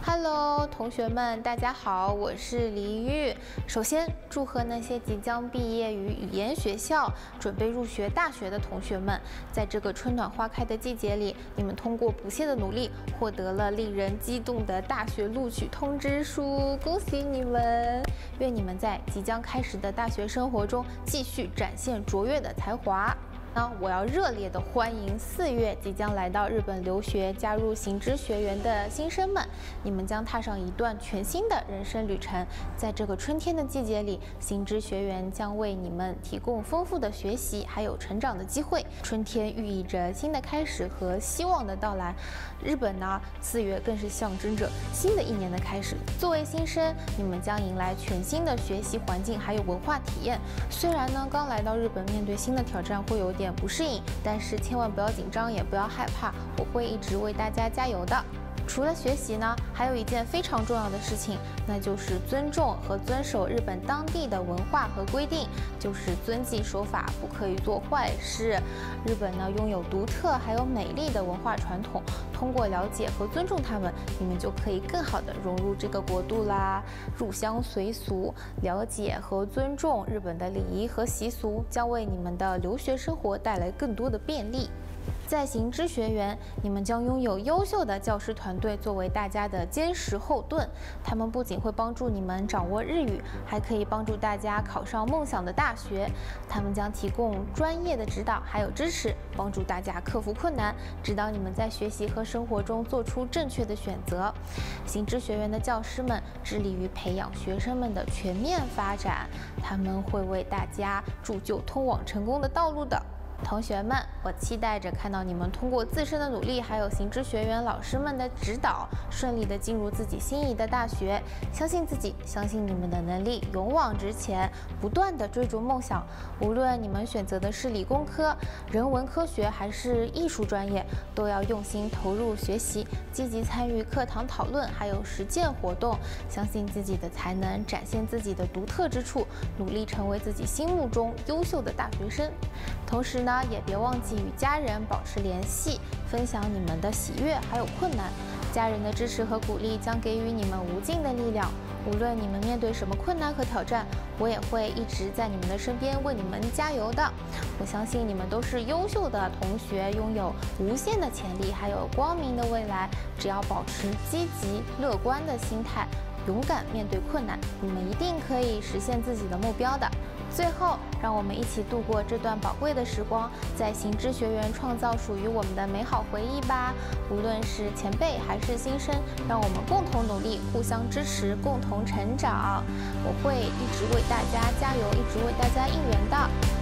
Hello， 同学们，大家好，我是李玉。首先，祝贺那些即将毕业于语言学校、准备入学大学的同学们，在这个春暖花开的季节里，你们通过不懈的努力，获得了令人激动的大学录取通知书，恭喜你们！愿你们在即将开始的大学生活中，继续展现卓越的才华。我要热烈的欢迎4月即将来到日本留学、加入行知学园的新生们，你们将踏上一段全新的人生旅程。在这个春天的季节里，行知学园将为你们提供丰富的学习还有成长的机会。春天寓意着新的开始和希望的到来，日本呢，4月更是象征着新的一年的开始。作为新生，你们将迎来全新的学习环境还有文化体验。虽然呢，刚来到日本，面对新的挑战会有点不适应，但是千万不要紧张，也不要害怕，我会一直为大家加油的。除了学习呢，还有一件非常重要的事情，那就是尊重和遵守日本当地的文化和规定，就是遵纪守法，不可以做坏事。日本呢拥有独特还有美丽的文化传统，通过了解和尊重他们，你们就可以更好的融入这个国度啦。入乡随俗，了解和尊重日本的礼仪和习俗，将为你们的留学生活带来更多的便利。在行知学园，你们将拥有优秀的教师团队作为大家的坚实后盾。他们不仅会帮助你们掌握日语，还可以帮助大家考上梦想的大学。他们将提供专业的指导还有支持，帮助大家克服困难，指导你们在学习和生活中做出正确的选择。行知学园的教师们致力于培养学生们的全面发展，他们会为大家铸就通往成功的道路的。同学们，我期待着看到你们通过自身的努力，还有行知学园老师们的指导，顺利的进入自己心仪的大学。相信自己，相信你们的能力，勇往直前，不断的追逐梦想。无论你们选择的是理工科、人文科学还是艺术专业，都要用心投入学习，积极参与课堂讨论，还有实践活动。相信自己的才能，展现自己的独特之处，努力成为自己心目中优秀的大学生。同时呢，也别忘记与家人保持联系，分享你们的喜悦还有困难。家人的支持和鼓励将给予你们无尽的力量。无论你们面对什么困难和挑战，我也会一直在你们的身边为你们加油的。我相信你们都是优秀的同学，拥有无限的潜力，还有光明的未来。只要保持积极乐观的心态，勇敢面对困难，你们一定可以实现自己的目标的。最后，让我们一起度过这段宝贵的时光，在行知学园创造属于我们的美好回忆吧。无论是前辈还是新生，让我们共同努力，互相支持，共同成长。我会一直为大家加油，一直为大家应援的。